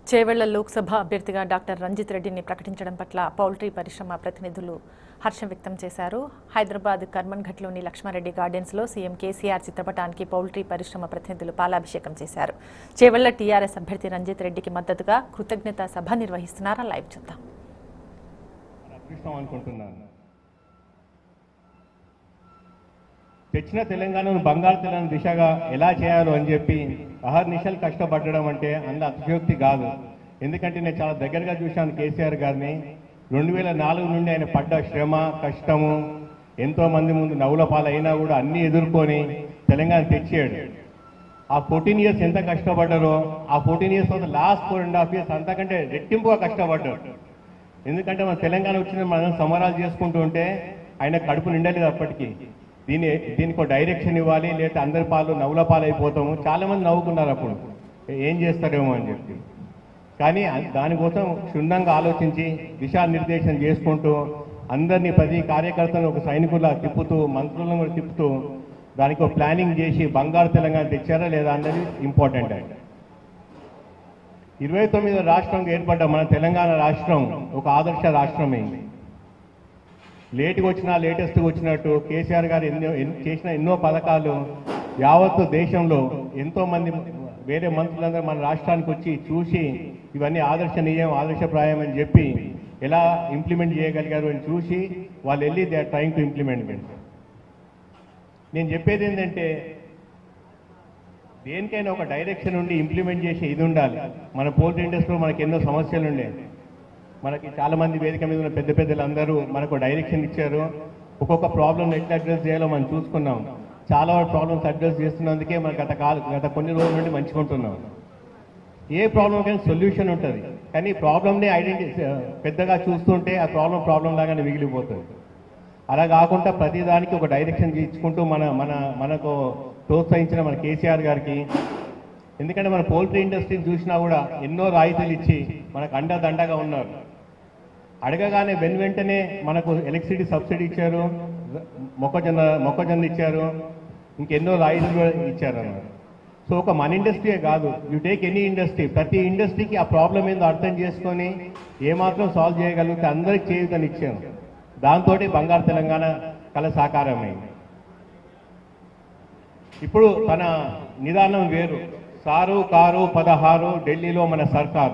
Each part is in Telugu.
చేవెళ్ల లోక్సభ అభ్యర్థిగా డాక్టర్ రంజిత్ రెడ్డిని ప్రకటించడం పట్ల పౌల్ట్రీ పరిశ్రమ ప్రతినిధులు హర్షం వ్యక్తం చేశారు. హైదరాబాద్ కర్మన్ఘట్లోని లక్ష్మారెడ్డి గార్డెన్స్లో సీఎం కేసీఆర్ చిత్రపటానికి పౌల్ట్రీ పరిశ్రమ ప్రతినిధులు పాలాభిషేకం చేశారు. చేవెళ్ల టీఆర్ఎస్ అభ్యర్థి రంజిత్ రెడ్డికి మద్దతుగా కృతజ్ఞతా సభ నిర్వహిస్తున్నారా? లైవ్ చూద్దాం. తెచ్చిన తెలంగాణను బంగారు తెలంగాణ దిశగా ఎలా చేయాలో అని చెప్పి అహర్నిశలు కష్టపడడం అంటే అంత అతిశయోక్తి కాదు. ఎందుకంటే నేను చాలా దగ్గరగా చూశాను కేసీఆర్ గారిని. 2004 నుండి ఆయన పడ్డ శ్రమ కష్టము, ఎంతో మంది ముందు నవ్వుల పాలైనా కూడా అన్ని ఎదుర్కొని తెలంగాణ తెచ్చాడు. ఆ 14 ఇయర్స్ ఎంత కష్టపడ్డారో ఆ 14 ఇయర్స్ తర్వాత లాస్ట్ 4.5 ఇయర్స్ అంతకంటే రెట్టింపుగా కష్టపడ్డాడు. ఎందుకంటే మన తెలంగాణ వచ్చిన మనం సమరాలు చేసుకుంటూ ఉంటే ఆయన కడుపు నిండలేదు అప్పటికి. దీనికి డైరెక్షన్ ఇవ్వాలి, లేకపోతే అందరి పాలు నవ్వుల పాలు అయిపోతాము. చాలామంది నవ్వుకున్నారు అప్పుడు ఏం చేస్తారేమో అని చెప్పి. కానీ దానికోసం క్షుణ్ణంగా ఆలోచించి దిశానిర్దేశం చేసుకుంటూ అందరినీ ప్రతి కార్యకర్తను ఒక సైనికులా తిప్పుతూ మంత్రులను కూడా తిప్పుతూ దానికి ఒక ప్లానింగ్ చేసి బంగారు తెలంగాణ తెచ్చారా లేదా అన్నది ఇంపార్టెంట్. 29వ రాష్ట్రంగా ఏర్పడ్డ మన తెలంగాణ రాష్ట్రం ఒక ఆదర్శ రాష్ట్రమైంది. లేటుగా వచ్చినా లేటెస్ట్గా వచ్చినట్టు కేసీఆర్ గారు చేసిన ఎన్నో పథకాలు యావత్తు దేశంలో ఎంతోమంది వేరే మంత్రులందరూ మన రాష్ట్రానికి వచ్చి చూసి ఇవన్నీ ఆదర్శనీయం ఆదర్శప్రాయం అని చెప్పి ఎలా ఇంప్లిమెంట్ చేయగలిగారు అని చూసి వాళ్ళు వెళ్ళి they are trying to implement. నేను చెప్పేది ఏంటంటే దేనికైనా ఒక డైరెక్షన్ ఉండి ఇంప్లిమెంట్ చేసి ఇది ఉండాలి. మన పోల్ట్రీ ఇండస్ట్రీలో మనకి ఎన్నో సమస్యలు ఉండే, మనకి చాలామంది వేదిక మీద ఉన్న పెద్ద పెద్దలు అందరూ మనకు డైరెక్షన్ ఇచ్చారు. ఒక్కొక్క ప్రాబ్లం ఎట్లా అడ్రస్ చేయాలో మనం చూసుకున్నాం. చాలా ప్రాబ్లమ్స్ అడ్రస్ చేస్తున్నందుకే మనకు గత కొన్ని రోజుల నుండి మంచుకుంటున్నాం. ఏ ప్రాబ్లంకైనా సొల్యూషన్ ఉంటుంది, కానీ ప్రాబ్లమ్ని పెద్దగా చూస్తుంటే ఆ ప్రాబ్లం లాగానే మిగిలిపోతుంది. అలా కాకుండా ప్రతిదానికి ఒక డైరెక్షన్ ఇచ్చుకుంటూ మనకు ప్రోత్సహించిన మన కేసీఆర్ గారికి, ఎందుకంటే మన పోల్ట్రీ ఇండస్ట్రీని చూసినా కూడా ఎన్నో రాయితీలు ఇచ్చి మనకు అండదండగా ఉన్నారు. అడగగానే వెంటనే మనకు ఎలక్ట్రిసిటీ సబ్సిడీ ఇచ్చారు, మొక్కజొన్న ఇచ్చారు, ఇంకెన్నో రాయితీలు ఇచ్చారు అన్నమాట. సో ఒక మన ఇండస్ట్రీయే కాదు, యూ టేక్ ఎనీ ఇండస్ట్రీ, ప్రతి ఇండస్ట్రీకి ఆ ప్రాబ్లం ఏందో అర్థం చేసుకొని ఏమాత్రం సాల్వ్ చేయగలిగితే అందరికి చేయుతని ఇచ్చాము. దాంతో బంగారు తెలంగాణ కళ సాకారమైంది. ఇప్పుడు తన నిదానం వేరు. సారు కారు 16 ఢిల్లీలో మన సర్కారు.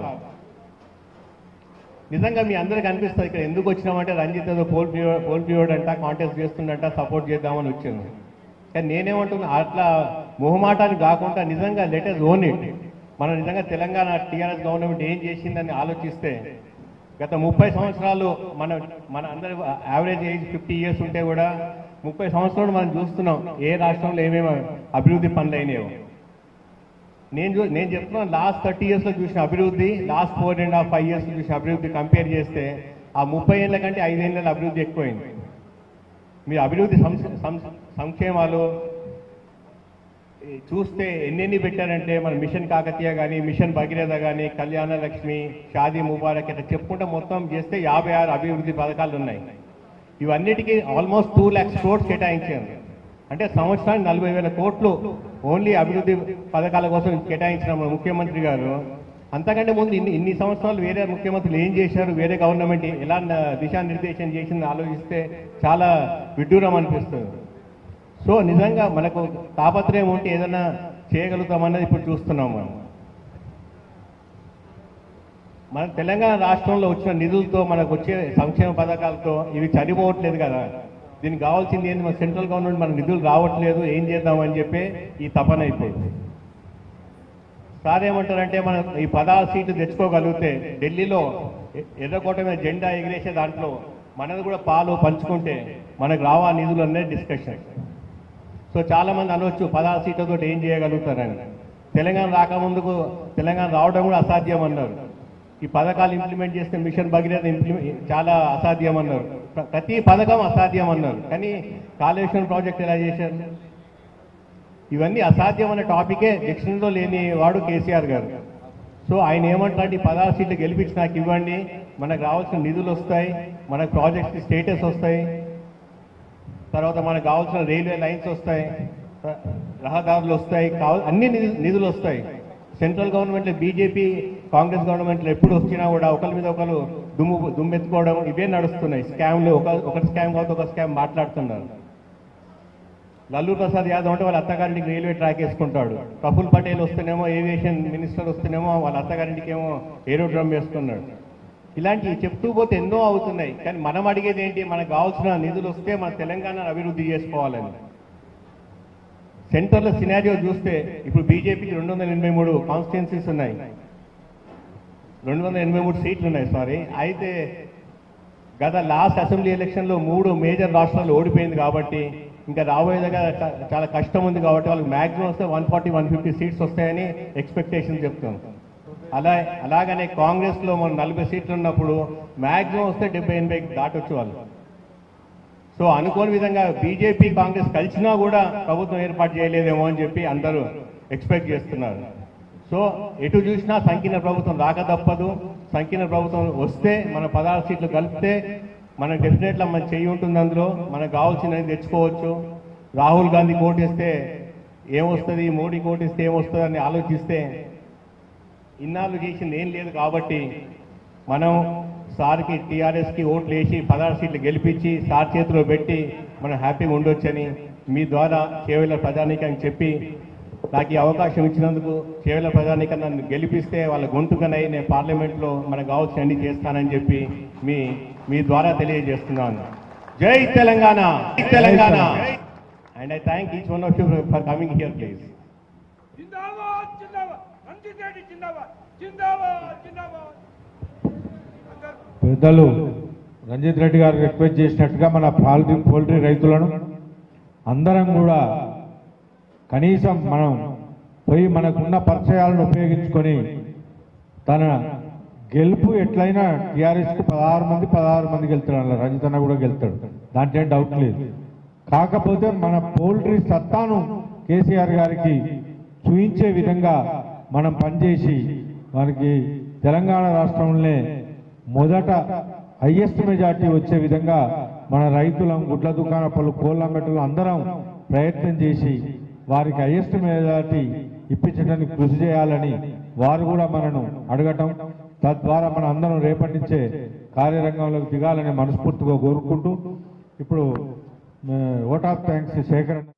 నిజంగా మీ అందరికీ అనిపిస్తుంది ఇక్కడ ఎందుకు వచ్చినామంటే రంజిత్ ఏదో పోల్ట్రీ అంట కాంటెస్ట్ చేస్తుందంట సపోర్ట్ చేద్దామని వచ్చాను. కానీ నేనేమంటున్నా, అట్లా మొహమాటానికి కాకుండా నిజంగా లెట్ us own it. మనం నిజంగా తెలంగాణ టీఆర్ఎస్ గవర్నమెంట్ ఏం చేసిందని ఆలోచిస్తే గత 30 సంవత్సరాలు మన అందరి యావరేజ్ ఏజ్ 50 ఇయర్స్ ఉంటే కూడా 30 సంవత్సరాలు మనం చూస్తున్నాం ఏ రాష్ట్రంలో ఏమేమి అభివృద్ధి పనులు అయినాయో. నేను చెప్తున్నాను, లాస్ట్ 30 ఇయర్స్లో చూసిన అభివృద్ధి లాస్ట్ 4.5 ఇయర్స్ చూసిన అభివృద్ధి కంపేర్ చేస్తే ఆ 30 ఏళ్ళ కంటే 5 ఏళ్ళ అభివృద్ధి ఎక్కువైంది. మీరు అభివృద్ధి సంక్షేమాలు చూస్తే ఎన్నెన్ని పెట్టారంటే మన మిషన్ కాకతీయ కానీ, మిషన్ భగీరథ కానీ, కళ్యాణ లక్ష్మి, షాదీ ముబారక్ ఇట్లా చెప్పుకుంటే మొత్తం చేస్తే 56 అభివృద్ధి పథకాలు ఉన్నాయి. ఇవన్నిటికీ ఆల్మోస్ట్ 2 lakhs crores కేటాయించారు. అంటే సంవత్సరానికి 40,000 కోట్లు ఓన్లీ అభివృద్ధి పథకాల కోసం కేటాయించిన మన ముఖ్యమంత్రి గారు. అంతకంటే ముందు ఇన్ని సంవత్సరాలు వేరే ముఖ్యమంత్రులు ఏం చేశారు, వేరే గవర్నమెంట్ ఎలా దిశానిర్దేశం చేసింది ఆలోచిస్తే చాలా విడ్డూరం అనిపిస్తుంది. సో నిజంగా మనకు తాపత్రయం ఉంటే ఏదైనా చేయగలుగుతామన్నది ఇప్పుడు చూస్తున్నాం. మన తెలంగాణ రాష్ట్రంలో వచ్చిన నిధులతో మనకు వచ్చే సంక్షేమ పథకాలతో ఇవి సరిపోవట్లేదు కదా. దీనికి కావాల్సింది ఏంటి, మన సెంట్రల్ గవర్నమెంట్ మన నిధులు రావట్లేదు, ఏం చేద్దామని చెప్పి ఈ తపన అయిపోయింది. సార్ ఏమంటారంటే మనం ఈ 16 సీట్లు తెచ్చుకోగలిగితే ఢిల్లీలో ఎర్రకోట మీద జెండా ఎగిరేసే దాంట్లో మనది కూడా పాలు పంచుకుంటే మనకు రావా నిధులు అనేది డిస్కషన్. సో చాలామంది అనవచ్చు 16 సీట్లతో ఏం చేయగలుగుతారని. తెలంగాణ రాకముందుకు తెలంగాణ రావడం కూడా అసాధ్యం అన్నారు. ఈ పథకాలు ఇంప్లిమెంట్ చేస్తే మిషన్ భగీరథ చాలా అసాధ్యం అన్నారు. ప్రతి పథకం అసాధ్యం అన్నారు. కానీ కాళేశ్వరం ప్రాజెక్ట్ ఎలా చేశారు? ఇవన్నీ అసాధ్యం అనే టాపికే డిక్షనరీలో లేని వాడు కేసీఆర్ గారు. సో ఆయన ఏమంటారంటే 16 సీట్లు గెలిపించి నాకు ఇవ్వండి, మనకు రావాల్సిన నిధులు వస్తాయి, మనకు ప్రాజెక్ట్ స్టేటస్ వస్తాయి, తర్వాత మనకు కావాల్సిన రైల్వే లైన్స్ వస్తాయి, రహదారులు వస్తాయి, అన్ని నిధులు వస్తాయి. సెంట్రల్ గవర్నమెంట్లో బీజేపీ కాంగ్రెస్ గవర్నమెంట్లో ఎప్పుడు వచ్చినా కూడా ఒకరి మీద ఒకరు దుమ్మెత్తుకోవడం ఇవే నడుస్తున్నాయి. స్కామ్లు ఒక స్కామ్ కాదు ఒక స్కామ్ మాట్లాడుతున్నారు. లల్లూ ప్రసాద్ యాదవ్ అంటే వాళ్ళ అత్తగారింటికి రైల్వే ట్రాక్ వేసుకుంటాడు. ప్రఫుల్ పటేల్ వస్తేనేమో ఏవియేషన్ మినిస్టర్ వస్తేనేమో వాళ్ళ అత్తగారింటికి ఏమో ఏరోడ్రమ్ వేస్తున్నాడు. ఇలాంటివి చెప్తూ పోతే ఎన్నో అవుతున్నాయి. కానీ మనం అడిగేది ఏంటి, మనకు కావాల్సిన నిధులు వస్తే మన తెలంగాణను అభివృద్ధి చేసుకోవాలని. సెంటర్లో సినారియో చూస్తే ఇప్పుడు బీజేపీకి 283 కాన్స్టిట్యున్సీస్ ఉన్నాయి, 283 సీట్లు ఉన్నాయి. అయితే గత లాస్ట్ అసెంబ్లీ ఎలక్షన్లో 3 మేజర్ రాష్ట్రాలు ఓడిపోయింది కాబట్టి ఇంకా రాబోయే దగ్గర చాలా కష్టం ఉంది కాబట్టి వాళ్ళకి మ్యాక్సిమం వస్తే 140-150 సీట్స్ వస్తాయని ఎక్స్పెక్టేషన్ చెప్తున్నాం. అలాగనే కాంగ్రెస్లో మనం 40 సీట్లు ఉన్నప్పుడు మ్యాక్సిమం వస్తే 70-80 దాటొచ్చు వాళ్ళు. సో అనుకోని విధంగా బీజేపీ కాంగ్రెస్ కలిసినా కూడా ప్రభుత్వం ఏర్పాటు చేయలేదేమో అని చెప్పి అందరూ ఎక్స్పెక్ట్ చేస్తున్నారు. సో ఎటు చూసినా సంకీర్ణ ప్రభుత్వం రాక తప్పదు. సంకీర్ణ ప్రభుత్వం వస్తే మన 16 సీట్లు కలిపితే మనకు డెఫినెట్గా మన చెయ్యి ఉంటుంది, అందులో మనకు కావాల్సినది తెచ్చుకోవచ్చు. రాహుల్ గాంధీ కోటేస్తే ఏమొస్తుంది, మోడీ కోటేస్తే ఏమొస్తుంది అని ఆలోచిస్తే ఇన్నాళ్ళు చేసింది ఏం లేదు. కాబట్టి మనం సార్కి టీఆర్ఎస్కి ఓట్లు వేసి 16 సీట్లు గెలిపించి సార్ చేతిలో పెట్టి మనం హ్యాపీగా ఉండొచ్చని మీ ద్వారా కేవల ప్రజానీకానికి చెప్పి నాకు ఈ అవకాశం ఇచ్చినందుకు కేవల ప్రజానీకం నన్ను గెలిపిస్తే వాళ్ళ గొంతుకనై నేను పార్లమెంట్లో మనకు కావాల్సిన అన్ని చేస్తానని చెప్పి మీ ద్వారా తెలియజేస్తున్నాను. జై తెలంగాణ, జై Telangana. And I thank each one of you for coming here please. పెద్దలు రంజిత్ రెడ్డి గారు రిక్వెస్ట్ చేసినట్టుగా మన పౌల్ట్రీ రైతులను అందరం కూడా కనీసం మనం పోయి మనకున్న పరిచయాలను ఉపయోగించుకొని తన గెలుపు ఎట్లయినా టీఆర్ఎస్కు 16 మంది గెలుతాడు, రంజిత్ అన్న కూడా గెలుతాడు, దాంట్లో ఏం డౌట్ లేదు. కాకపోతే మన పౌల్ట్రీ సత్తాను కేసీఆర్ గారికి చూయించే విధంగా మనం పనిచేసి వారికి తెలంగాణ రాష్ట్రంలోనే మొదట హైయెస్ట్ మెజార్టీ వచ్చే విధంగా మన రైతులం, గుడ్ల దుకాణాలు, కోళ్ళ మెట్టలు అందరం ప్రయత్నం చేసి వారికి హైయెస్ట్ మెజార్టీ ఇప్పించడానికి కృషి చేయాలని వారు కూడా మనను అడగటం, తద్వారా మన అందరం రేపటి నుంచే కార్యరంగంలోకి దిగాలని మనస్ఫూర్తిగా కోరుకుంటూ ఇప్పుడు ఓట్ ఆఫ్ థ్యాంక్స్ శేఖర్